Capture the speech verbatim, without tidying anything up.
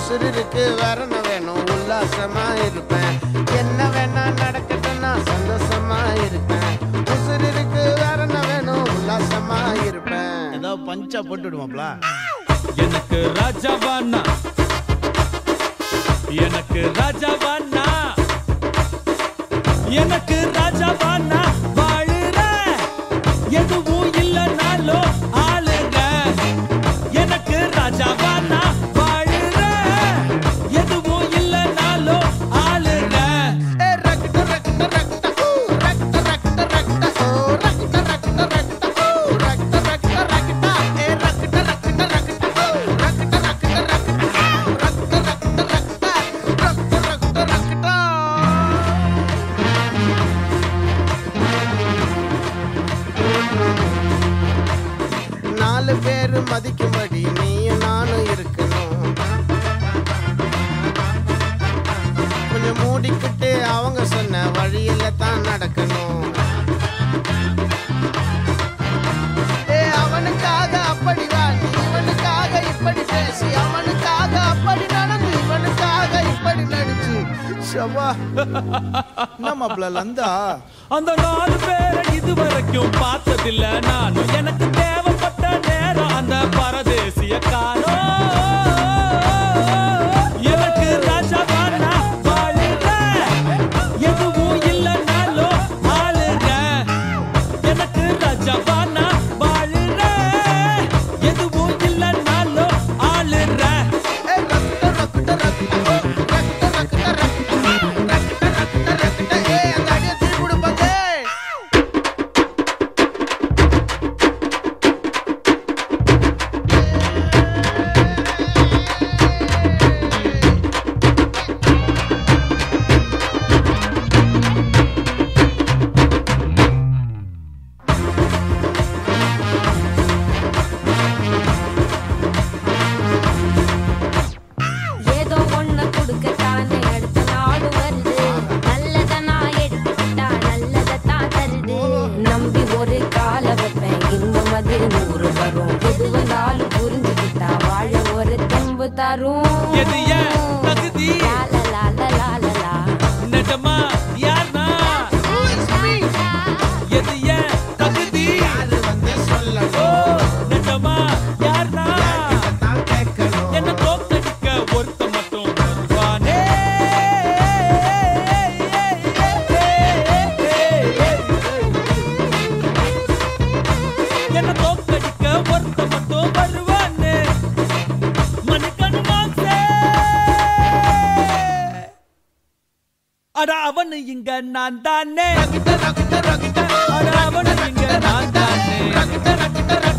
உசுருக்கு வரண வேணும் உல்லாசமா இருப்பேன் என்ன வேணா நடக்கட்டும் நான் சந்தோஷமா இருப்பேன் உசுருக்கு வரண வேணும் உல்லாசமா இருப்பேன் ஏதோ பஞ்சா போட்டு விடுவாப்ல எனக்கு ராஜாவானா எனக்கு ராஜாவானா எனக்கு ராஜாவானா வாழுற எதுவும் இல்லைனாலும் ஆளுங்க எனக்கு ராஜாவானா வாழுற எதுவும் இல்லைனாலும் ஆளுங்க நாலு பேரு மதிக்கும்படி நீயும் நானும் இருக்கணும் கொஞ்சம் மூடிக்கிட்டு அவங்க சொன்ன வழியில தான் நடக்கணும் ஏ அவனுக்காக அப்படிதான் இவனுக்காக இப்படி பேசி அவனுக்காக அப்படி நடந்து இவனுக்காக இப்படி நடிச்சு ஷவா நம்ம லந்தா அந்த நாலு பேரை இதுவரைக்கும் பார்த்ததில்ல நானும் எனக்கு தேவைப்பட்ட நேரம் அந்த பரதேசிய காலம் எனக்கு ராஜாவானா வாழுற எதுவும் இல்லைனாலும் ஆளுங்க எனக்கு ராஜாவானா வாழுற எதுவும் இல்லைனாலும் ஆளுற எது ஏன் தகுதி நிஜமா யார்னா எது ஏன் தகுதி நிஜமா யார்னா என்ன தோக்கடிக்க ஒருத்த மட்டும் வருவானே என்ன தோக்கடிக்க ஒருத்த மட்டும் வருவானே அட அவனு இங்க நான் தானே அட அவனு இங்க நான் தானே